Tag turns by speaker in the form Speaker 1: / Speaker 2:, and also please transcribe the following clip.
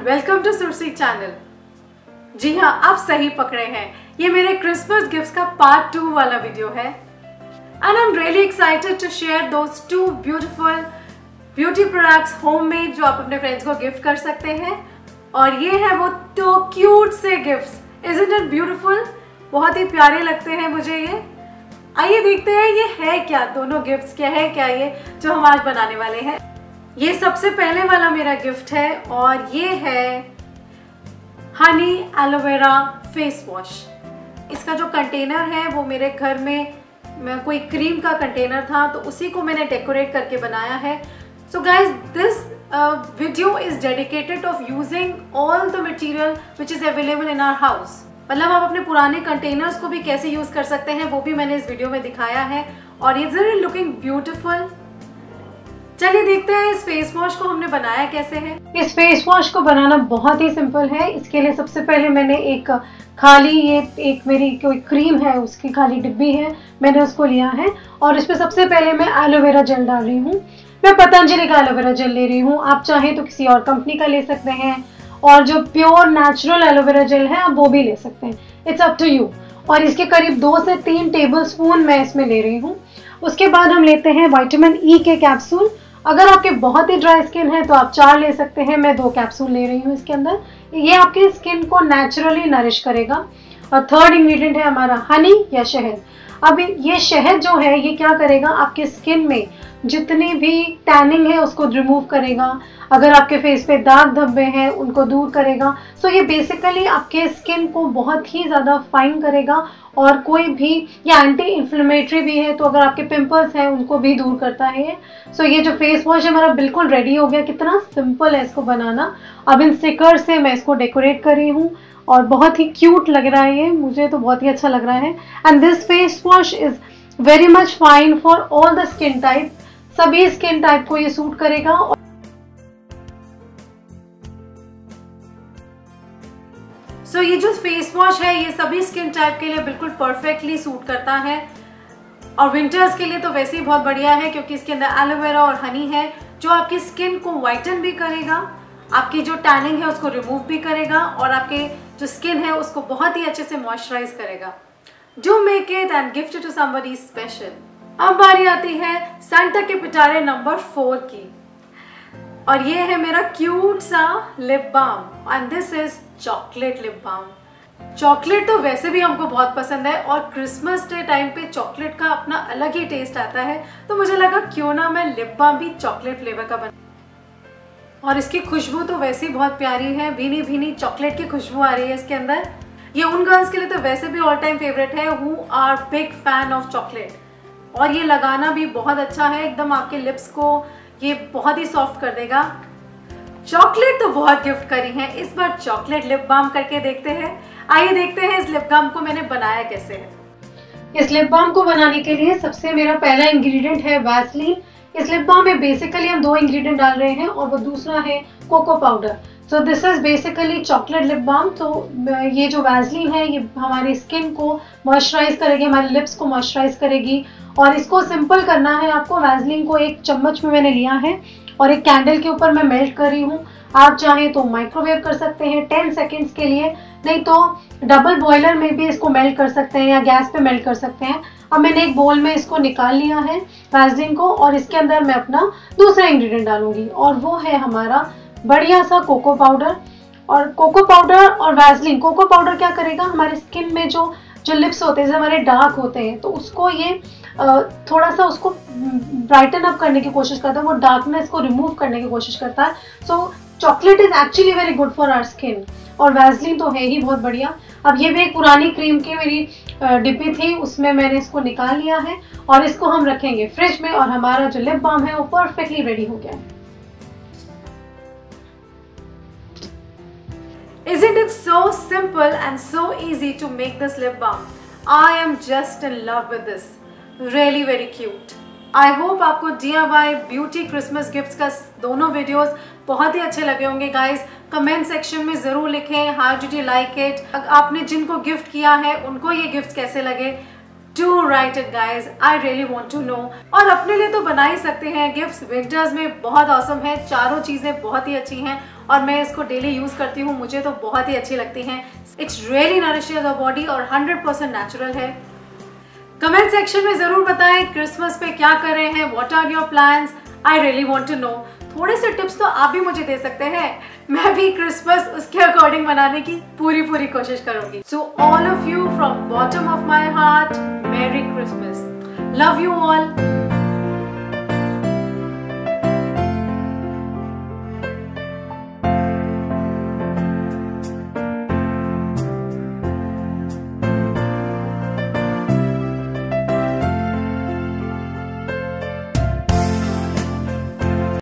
Speaker 1: Welcome to Sursi channel. जी हाँ, आप सही पकड़े हैं, ये मेरे क्रिसमस गिफ्ट्स का पार्ट 2 वाला वीडियो है। And I am really excited to share those 2 beautiful beauty products homemade जो आप अपने फ्रेंड्स को गिफ्ट कर सकते हैं। और ये है वो 2 क्यूट से गिफ्ट्स। Isn't it beautiful? बहुत ही प्यारे लगते हैं मुझे ये। आइए देखते हैं ये है क्या, दोनों गिफ्ट्स क्या है, क्या ये जो हम आज बनाने वाले हैं। ये सबसे पहले वाला मेरा गिफ्ट है और ये है हनी एलोवेरा फेस वॉश। इसका जो कंटेनर है वो मेरे घर में कोई क्रीम का कंटेनर था, तो उसी को मैंने डेकोरेट करके बनाया है। So guys, this video is dedicated of using all the material which is available in our house. मतलब आप अपने पुराने कंटेनर्स को भी कैसे यूज कर सकते हैं वो भी मैंने इस वीडियो में दिखाया है। और ये जरूर लुकिंग ब्यूटीफुल। चलिए देखते हैं इस फेस वॉश को हमने बनाया कैसे है। इस फेस वॉश को बनाना बहुत ही सिंपल है। इसके लिए सबसे पहले मैंने एक मेरी कोई क्रीम है, उसकी खाली डिब्बी है, मैंने उसको लिया है और इसमें सबसे पहले मैं एलोवेरा जेल डाल रही हूँ। मैं पतंजलि का एलोवेरा जेल ले रही हूँ, आप चाहें तो किसी और कंपनी का ले सकते हैं, और जो प्योर नेचुरल एलोवेरा जेल है आप वो भी ले सकते हैं, इट्स अप टू यू। और इसके करीब 2 से 3 टेबल स्पून मैं इसमें ले रही हूँ। उसके बाद हम लेते हैं विटामिन ई के कैप्सूल। अगर आपके बहुत ही ड्राई स्किन है तो आप 4 ले सकते हैं, मैं 2 कैप्सूल ले रही हूँ इसके अंदर। ये आपकी स्किन को नेचुरली नरिश करेगा। और थर्ड इंग्रेडिएंट है हमारा हनी या शहद। अब ये शहद जो है ये क्या करेगा, आपके स्किन में जितनी भी टैनिंग है उसको रिमूव करेगा। अगर आपके फेस पे दाग धब्बे हैं उनको दूर करेगा। सो ये बेसिकली आपके स्किन को बहुत ही ज़्यादा फाइन करेगा। और कोई भी ये एंटी इन्फ्लेमेटरी भी है, तो अगर आपके पिंपल्स हैं उनको भी दूर करता है ये। सो ये जो फेस वॉश है हमारा बिल्कुल रेडी हो गया। कितना सिंपल है इसको बनाना। अब इन स्टिकर से मैं इसको डेकोरेट कर रही हूँ और बहुत ही क्यूट लग रहा है ये, मुझे तो बहुत ही अच्छा लग रहा है। And this face wash is very much fine for all the skin type. सभी स्किन टाइप को ये सूट करेगा। सो ये जो फेस वॉश है ये सभी स्किन टाइप के लिए बिल्कुल परफेक्टली सूट करता है। और विंटर्स के लिए तो वैसे ही बहुत बढ़िया है, क्योंकि इसके अंदर एलोवेरा और हनी है जो आपकी स्किन को वाइटन भी करेगा, आपकी जो टैनिंग है उसको रिमूव भी करेगा, और आपके जो स्किन है उसको बहुत ही अच्छे से मॉइस्चराइज करेगा। Do make it and gift it to somebody special. अब बारी आती है सांता के पिटारे नंबर 4 की। और ये है मेरा क्यूट सा lip balm and this is chocolate lip balm. Chocolate तो वैसे भी हमको बहुत पसंद है और क्रिसमस डे टाइम पे चॉकलेट का अपना अलग ही टेस्ट आता है, तो मुझे लगा क्यों ना मैं लिप बाम भी चॉकलेट फ्लेवर का बना। और इसकी खुशबू तो वैसे ही बहुत प्यारी है, भीनी भीनी चॉकलेट की खुशबू आ रही है इसके अंदर। ये उन गर्ल्स के लिए तो वैसे भी ऑल टाइम फेवरेट है who are big fan of chocolate. और ये लगाना भी बहुत अच्छा है, एकदम आपके लिप्स को ये बहुत ही सॉफ्ट कर देगा। चॉकलेट तो बहुत गिफ्ट करी है, इस बार चॉकलेट लिप बाम करके देखते हैं। आइए देखते हैं इस लिप बाम को मैंने बनाया कैसे है। इस लिप बाम को बनाने के लिए सबसे मेरा पहला इंग्रेडिएंट है वैसलीन। इस लिप बाम में बेसिकली हम 2 इंग्रेडिएंट डाल रहे हैं और वो दूसरा है cocoa powder. So this is basically chocolate lip balm. तो ये जो वैसलीन है ये हमारी स्किन को मॉइस्चराइज करेगी, हमारे लिप्स को मॉइस्चराइज करेगी। और इसको सिंपल करना है आपको। वैसलीन को 1 चम्मच में मैंने लिया है और एक कैंडल के ऊपर मैं मेल्ट कर रही हूँ। आप चाहें तो माइक्रोवेव कर सकते हैं 10 सेकेंड्स के लिए, नहीं तो डबल बॉयलर में भी इसको मेल्ट कर सकते हैं या गैस पे मेल्ट कर सकते हैं। अब मैंने एक बोल में इसको निकाल लिया है वैसलीन को, और इसके अंदर मैं अपना दूसरा इंग्रेडिएंट डालूंगी और वो है हमारा बढ़िया सा कोको पाउडर। और कोको पाउडर और वैसलीन, कोको पाउडर क्या करेगा, हमारे स्किन में जो लिप्स होते हैं, हमारे डार्क होते हैं, तो उसको ये थोड़ा सा उसको ब्राइटन अप करने की कोशिश करता है, वो डार्कनेस को रिमूव करने की कोशिश करता है। So chocolate is actually very good for our skin, और वैसलीन तो है ही बहुत बढ़िया। अब ये भी एक पुरानी क्रीम की मेरी डिब्बी थी, उसमें मैंने इसको निकाल लिया है और इसको हम रखेंगे फ्रिज में, और हमारा जो लिप बाम है वो परफेक्टली रेडी हो गया है। Isn't it so simple and so easy to make this lip balm? I am just in love with this. Really very cute. I hope आपको DIY ब्यूटी क्रिसमस गिफ्ट्स का दोनों videos बहुत ही अच्छे लगे होंगे गाइस। कमेंट सेक्शन में ज़रूर लिखें how did you like it. आपने जिनको गिफ्ट किया है उनको ये गिफ्ट कैसे लगे, do write it guys, I really want to know. और अपने लिए तो बना ही सकते हैं गिफ्ट्स, विंटर्स में बहुत ऑसम है, चारों चीज़ें बहुत ही अच्छी हैं। और मैं इसको डेली यूज करती हूँ, मुझे तो बहुत ही अच्छी लगती हैं। It's really nourishes our body और 100% नेचुरल है। कमेंट सेक्शन में जरूर बताएं क्रिसमस पे क्या कर रहे हैं, what are your plans, I really want to know. थोड़े से टिप्स तो आप भी मुझे दे सकते हैं, मैं भी क्रिसमस उसके अकॉर्डिंग बनाने की पूरी कोशिश करूंगी। So all of you from bottom of my heart, merry Christmas, love you all.